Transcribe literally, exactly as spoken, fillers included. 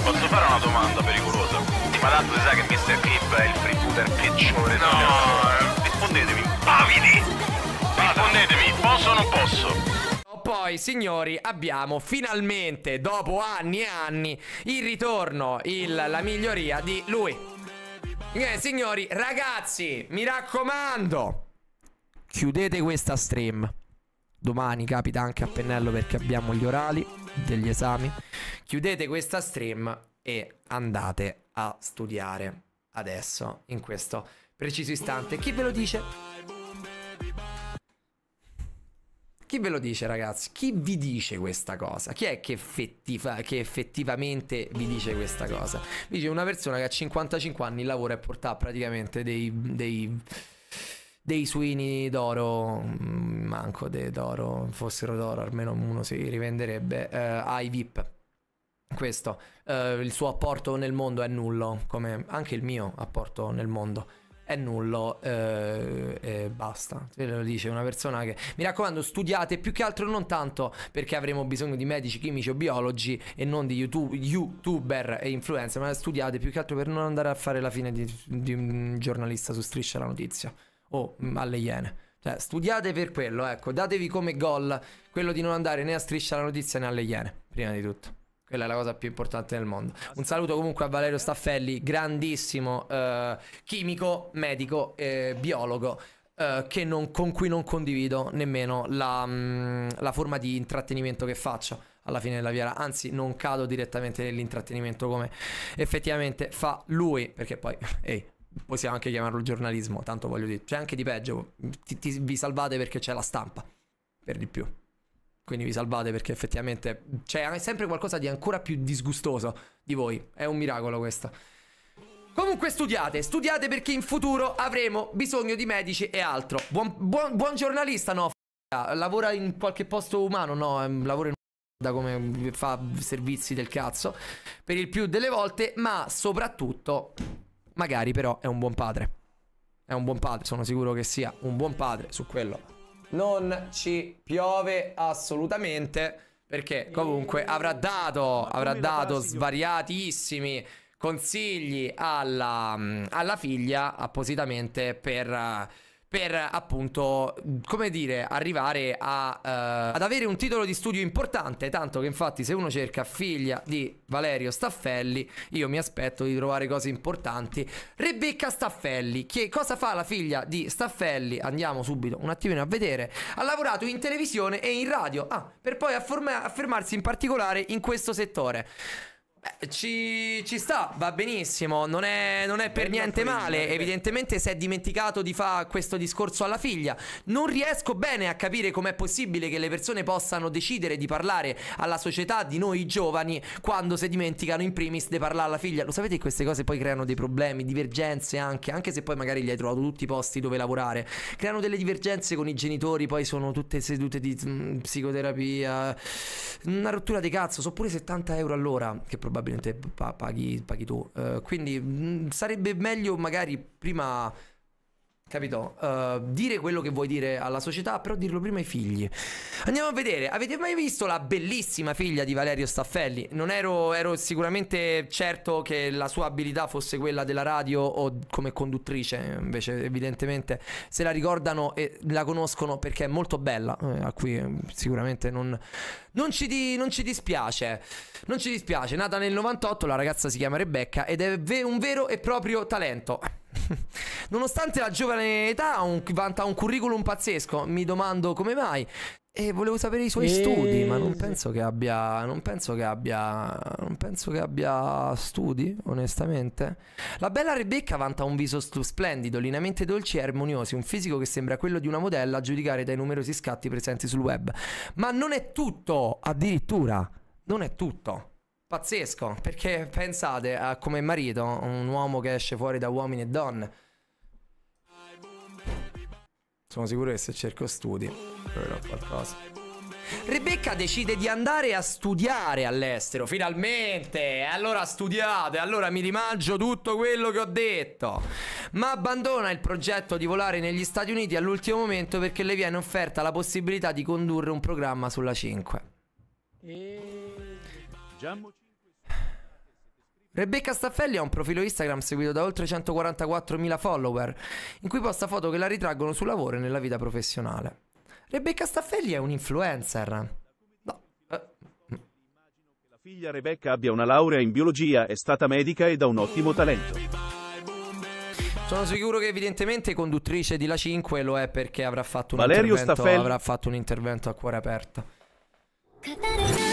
Posso fare una domanda pericolosa? Ma tanto si sa che mister Clip è il freebooter peggiore. No, eh, rispondetemi. Pavidi! Rispondetemi, posso o non posso? Poi, signori, abbiamo finalmente, dopo anni e anni, il ritorno, il, la miglioria di lui. Eh, signori, ragazzi, mi raccomando, chiudete questa stream. Domani capita anche a pennello perché abbiamo gli orali degli esami. Chiudete questa stream e andate a studiare adesso, in questo preciso istante. Chi ve lo dice? Chi ve lo dice, ragazzi? Chi vi dice questa cosa? Chi è che, effettiva, che effettivamente vi dice questa cosa? Vi dice una persona che a cinquantacinque anni lavora e porta praticamente dei, dei, dei suini d'oro, manco dei d'oro, fossero d'oro, almeno uno si rivenderebbe, eh, ai V I P. Questo, eh, il suo apporto nel mondo è nullo, come anche il mio apporto nel mondo è nullo, eh, e basta. Ve lo dice una persona che, mi raccomando, studiate più che altro, non tanto perché avremo bisogno di medici, chimici o biologi e non di YouTube, youtuber e influencer, ma studiate più che altro per non andare a fare la fine di, di un giornalista su Striscia la Notizia o alle Iene. Cioè, studiate per quello, ecco, datevi come goal quello di non andare né a Striscia la Notizia né alle Iene, prima di tutto. Quella è la cosa più importante del mondo. Un saluto comunque a Valerio Staffelli, grandissimo eh, chimico, medico, eh, biologo, eh, che non, con cui non condivido nemmeno la, mh, la forma di intrattenimento che faccio alla fine della fiera. Anzi, non cado direttamente nell'intrattenimento come effettivamente fa lui, perché poi, ehi, possiamo anche chiamarlo giornalismo, tanto voglio dire, c'è anche di peggio. Ti, ti, vi salvate perché c'è la stampa, per di più. Quindi vi salvate perché effettivamente c'è sempre qualcosa di ancora più disgustoso di voi. È un miracolo questo. Comunque studiate, studiate perché in futuro avremo bisogno di medici e altro. Buon, buon, buon giornalista, no? Lavora in qualche posto umano, no? Lavora in da come fa servizi del cazzo per il più delle volte, ma soprattutto magari però è un buon padre. È un buon padre, sono sicuro che sia un buon padre, su quello non ci piove assolutamente, perché comunque avrà dato, avrà dato svariatissimi consigli alla, alla figlia appositamente per, per appunto, come dire, arrivare a, uh, ad avere un titolo di studio importante. Tanto che infatti se uno cerca figlia di Valerio Staffelli, io mi aspetto di trovare cose importanti. Rebecca Staffelli, che cosa fa la figlia di Staffelli? Andiamo subito un attimino a vedere. Ha lavorato in televisione e in radio, ah, per poi affermarsi in particolare in questo settore. Beh, ci, ci sta, va benissimo, non è, non è per niente male. Evidentemente si è dimenticato di fare questo discorso alla figlia. Non riesco bene a capire com'è possibile che le persone possano decidere di parlare alla società di noi giovani quando si dimenticano in primis di parlare alla figlia. Lo sapete che queste cose poi creano dei problemi, divergenze anche, anche se poi magari gli hai trovato tutti i posti dove lavorare. Creano delle divergenze con i genitori, poi sono tutte sedute di mh, psicoterapia, una rottura di cazzo. Sono pure settanta euro all'ora che probabilmente paghi, paghi tu, uh, quindi mh, sarebbe meglio magari prima, capito, uh, dire quello che vuoi dire alla società, però dirlo prima ai figli. Andiamo a vedere, avete mai visto la bellissima figlia di Valerio Staffelli? Non ero, ero sicuramente certo che la sua abilità fosse quella della radio o come conduttrice, invece evidentemente se la ricordano e la conoscono perché è molto bella, eh, a cui sicuramente non... Non ci, di, non ci dispiace, non ci dispiace. Nata nel novantotto, la ragazza si chiama Rebecca ed è ve un vero e proprio talento. Nonostante la giovane età, un, vanta un curriculum pazzesco. Mi domando come mai. E volevo sapere i suoi e... studi, ma non penso che abbia. Non penso che abbia. Non penso che abbia studi, onestamente. La bella Rebecca vanta un viso splendido, lineamenti dolci e armoniosi, un fisico che sembra quello di una modella a giudicare dai numerosi scatti presenti sul web. Ma non è tutto, addirittura. Non è tutto. Pazzesco, perché pensate a come marito, un uomo che esce fuori da uomini e donne. Sono sicuro che se cerco studi troverò qualcosa. Rebecca decide di andare a studiare all'estero, finalmente. Allora studiate, allora mi rimangio tutto quello che ho detto. Ma abbandona il progetto di volare negli Stati Uniti all'ultimo momento perché le viene offerta la possibilità di condurre un programma sulla cinque. E... Rebecca Staffelli ha un profilo Instagram seguito da oltre centoquarantaquattromila follower, in cui posta foto che la ritraggono sul lavoro e nella vita professionale. Rebecca Staffelli è un influencer. No. Eh. La figlia Rebecca abbia una laurea in biologia, è stata medica ed ha un ottimo talento. Sono sicuro che evidentemente conduttrice di La cinque lo è perché avrà fatto un Valerio intervento, Staffelli avrà fatto un intervento a cuore aperto.